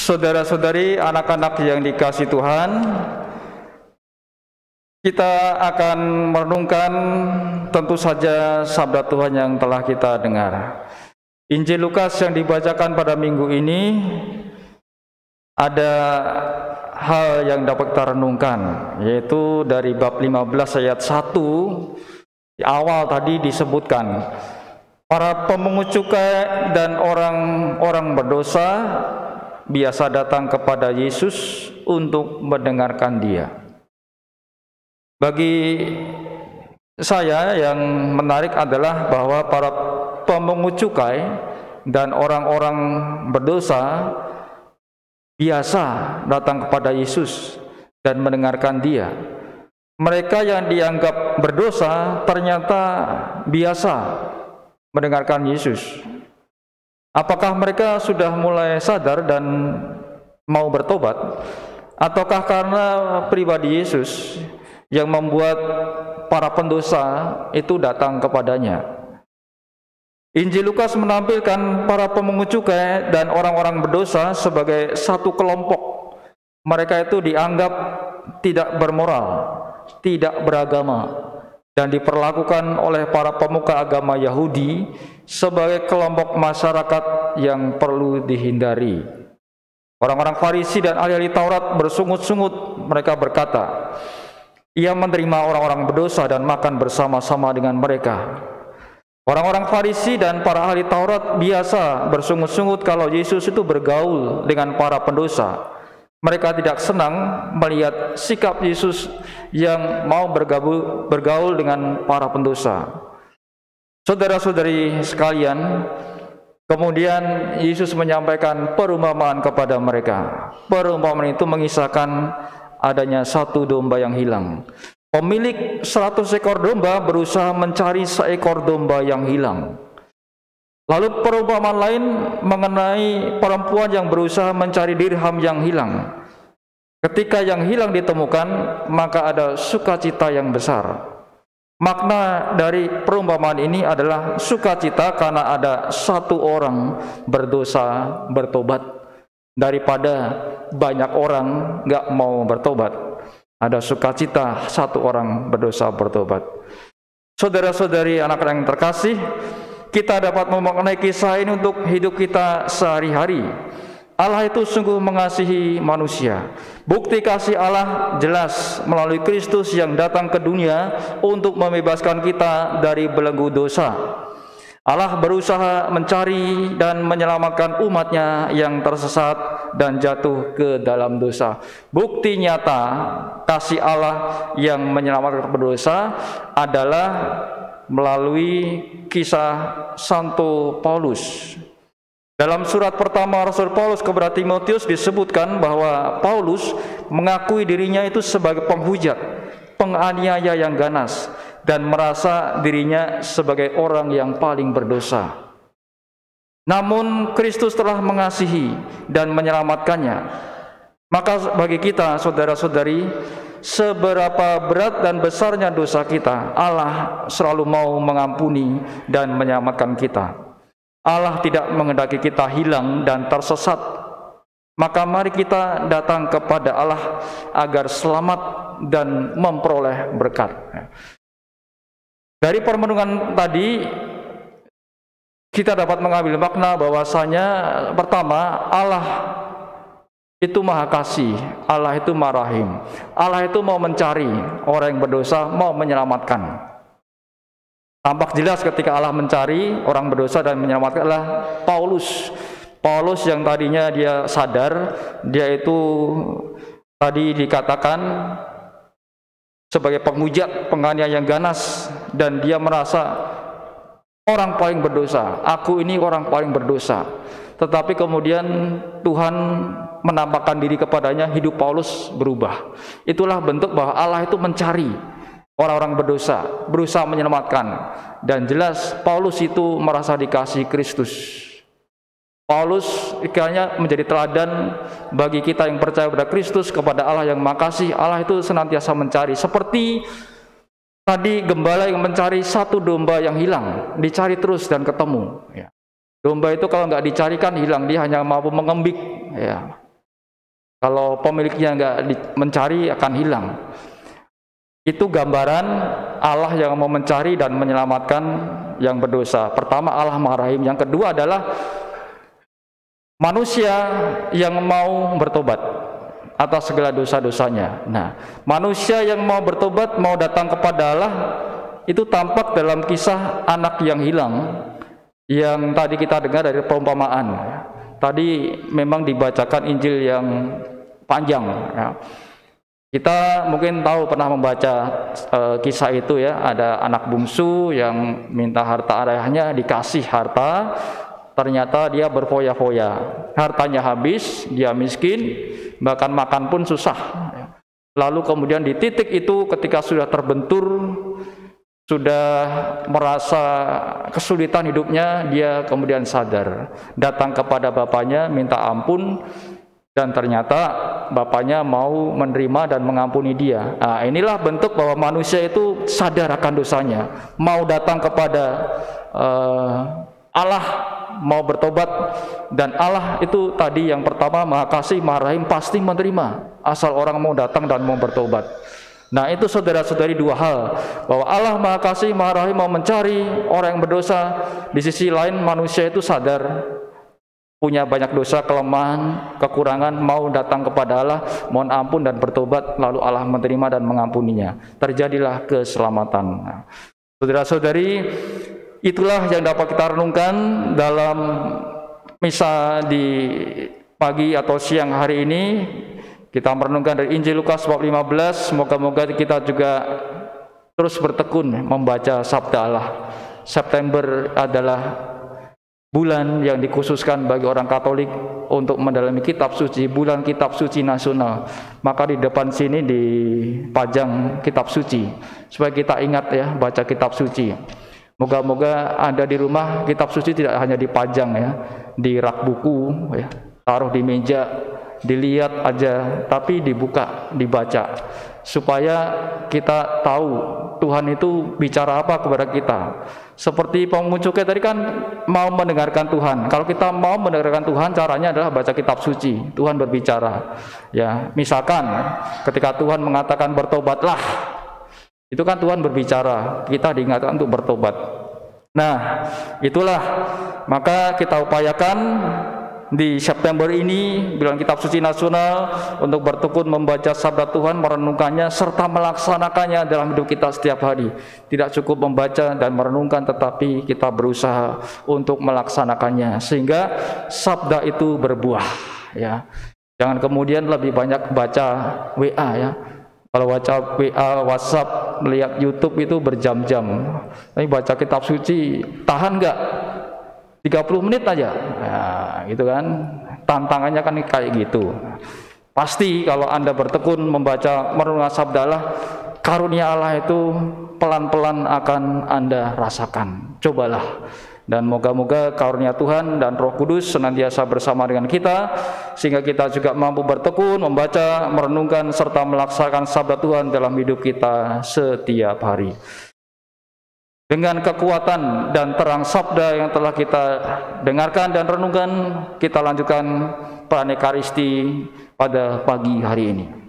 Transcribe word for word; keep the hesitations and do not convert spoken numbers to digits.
Saudara-saudari, anak-anak yang dikasihi Tuhan, kita akan merenungkan tentu saja sabda Tuhan yang telah kita dengar. Injil Lukas yang dibacakan pada minggu ini ada hal yang dapat kita renungkan, yaitu dari bab lima belas ayat satu. Di awal tadi disebutkan para pemungut cukai dan orang-orang berdosa biasa datang kepada Yesus untuk mendengarkan Dia. Bagi saya yang menarik adalah bahwa para pemungut cukai dan orang-orang berdosa biasa datang kepada Yesus dan mendengarkan Dia. Mereka yang dianggap berdosa ternyata biasa mendengarkan Yesus. Apakah mereka sudah mulai sadar dan mau bertobat? Ataukah karena pribadi Yesus yang membuat para pendosa itu datang kepadanya? Injil Lukas menampilkan para pemungut cukai dan orang-orang berdosa sebagai satu kelompok. Mereka itu dianggap tidak bermoral, tidak beragama, dan diperlakukan oleh para pemuka agama Yahudi sebagai kelompok masyarakat yang perlu dihindari. Orang-orang Farisi dan ahli-ahli Taurat bersungut-sungut. Mereka berkata, "Ia menerima orang-orang berdosa dan makan bersama-sama dengan mereka." Orang-orang Farisi dan para ahli Taurat biasa bersungut-sungut kalau Yesus itu bergaul dengan para pendosa. Mereka tidak senang melihat sikap Yesus yang mau bergaul, bergaul dengan para pendosa. Saudara-saudari sekalian, kemudian Yesus menyampaikan perumpamaan kepada mereka. Perumpamaan itu mengisahkan adanya satu domba yang hilang. Pemilik seratus ekor domba berusaha mencari seekor domba yang hilang. Lalu perumpamaan lain mengenai perempuan yang berusaha mencari dirham yang hilang. Ketika yang hilang ditemukan, maka ada sukacita yang besar. Makna dari perumpamaan ini adalah sukacita karena ada satu orang berdosa bertobat, daripada banyak orang gak mau bertobat. Ada sukacita satu orang berdosa bertobat. Saudara-saudari, anak-anak yang terkasih, kita dapat memaknai kisah ini untuk hidup kita sehari-hari. Allah itu sungguh mengasihi manusia. Bukti kasih Allah jelas melalui Kristus yang datang ke dunia untuk membebaskan kita dari belenggu dosa. Allah berusaha mencari dan menyelamatkan umatnya yang tersesat dan jatuh ke dalam dosa. Bukti nyata kasih Allah yang menyelamatkan pendosa adalah melalui kisah Santo Paulus. Dalam surat pertama Rasul Paulus kepada Timotius disebutkan bahwa Paulus mengakui dirinya itu sebagai penghujat, penganiaya yang ganas, dan merasa dirinya sebagai orang yang paling berdosa. Namun Kristus telah mengasihi dan menyelamatkannya. Maka bagi kita, saudara-saudari, seberapa berat dan besarnya dosa kita, Allah selalu mau mengampuni dan menyelamatkan kita. Allah tidak menghendaki kita hilang dan tersesat. Maka mari kita datang kepada Allah agar selamat dan memperoleh berkat. Dari permenungan tadi kita dapat mengambil makna bahwasanya pertama, Allah itu maha kasih, Allah itu maha rahim. Allah itu mau mencari orang yang berdosa, mau menyelamatkan. Tampak jelas ketika Allah mencari orang berdosa dan menyelamatkan adalah Paulus. Paulus yang tadinya dia sadar, dia itu tadi dikatakan sebagai penghujat, penganiaya yang ganas, dan dia merasa orang paling berdosa. Aku ini orang paling berdosa. Tetapi kemudian Tuhan menampakkan diri kepadanya, hidup Paulus berubah. Itulah bentuk bahwa Allah itu mencari orang-orang berdosa, berusaha menyelamatkan. Dan jelas Paulus itu merasa dikasihi Kristus. Paulus ikannya menjadi teladan bagi kita yang percaya pada Kristus, kepada Allah yang makasih. Allah itu senantiasa mencari, seperti tadi gembala yang mencari satu domba yang hilang, dicari terus dan ketemu. Domba itu kalau nggak dicarikan hilang, dia hanya mampu mengembik. Ya. Kalau pemiliknya nggak mencari akan hilang. Itu gambaran Allah yang mau mencari dan menyelamatkan yang berdosa. Pertama Allah Maha Rahim, yang kedua adalah manusia yang mau bertobat atas segala dosa-dosanya. Nah, manusia yang mau bertobat, mau datang kepada Allah, itu tampak dalam kisah anak yang hilang yang tadi kita dengar dari perumpamaan. Tadi memang dibacakan Injil yang panjang ya. Kita mungkin tahu, pernah membaca e, kisah itu ya. Ada anak bungsu yang minta harta ayahnya, dikasih harta, ternyata dia berfoya-foya, hartanya habis, dia miskin, bahkan makan pun susah. Lalu kemudian di titik itu ketika sudah terbentur, sudah merasa kesulitan hidupnya, dia kemudian sadar, datang kepada bapaknya minta ampun, dan ternyata bapaknya mau menerima dan mengampuni dia. Nah, inilah bentuk bahwa manusia itu sadar akan dosanya, mau datang kepada uh, Allah, mau bertobat, dan Allah itu tadi yang pertama Maha Kasih, Maha Rahim, pasti menerima asal orang mau datang dan mau bertobat. Nah, itu saudara-saudari dua hal, bahwa Allah Maha Kasih, Maha Rahim mau mencari orang yang berdosa. Di sisi lain manusia itu sadar punya banyak dosa, kelemahan, kekurangan, mau datang kepada Allah, mohon ampun dan bertobat, lalu Allah menerima dan mengampuninya. Terjadilah keselamatan. Nah, saudara-saudari, itulah yang dapat kita renungkan dalam misa di pagi atau siang hari ini. Kita merenungkan dari Injil Lukas bab lima belas. Moga-moga kita juga terus bertekun membaca sabda Allah. September adalah bulan yang dikhususkan bagi orang Katolik untuk mendalami kitab suci, bulan kitab suci nasional. Maka di depan sini dipajang kitab suci supaya kita ingat ya, baca kitab suci. Moga-moga Anda di rumah kitab suci tidak hanya dipajang ya di rak buku ya, taruh di meja, dilihat aja, tapi dibuka, dibaca, supaya kita tahu Tuhan itu bicara apa kepada kita. Seperti pemunculnya tadi kan mau mendengarkan Tuhan. Kalau kita mau mendengarkan Tuhan, caranya adalah baca kitab suci. Tuhan berbicara. Ya, misalkan ketika Tuhan mengatakan bertobatlah, itu kan Tuhan berbicara. Kita diingatkan untuk bertobat. Nah, itulah maka kita upayakan di September ini, bulan kitab suci nasional, untuk bertekun membaca sabda Tuhan, merenungkannya, serta melaksanakannya dalam hidup kita setiap hari. Tidak cukup membaca dan merenungkan, tetapi kita berusaha untuk melaksanakannya, sehingga sabda itu berbuah ya. Jangan kemudian lebih banyak baca W A ya. Kalau baca W A, WhatsApp, melihat YouTube itu berjam-jam. Tapi baca kitab suci, tahan nggak? tiga puluh menit aja, nah, gitu kan, tantangannya kan kayak gitu. Pasti kalau Anda bertekun membaca merenungkan sabda Allah, karunia Allah itu pelan-pelan akan Anda rasakan. Cobalah, dan moga-moga karunia Tuhan dan Roh Kudus senantiasa bersama dengan kita, sehingga kita juga mampu bertekun membaca, merenungkan, serta melaksanakan sabda Tuhan dalam hidup kita setiap hari. Dengan kekuatan dan terang sabda yang telah kita dengarkan dan renungkan, kita lanjutkan Pranekaristi pada pagi hari ini.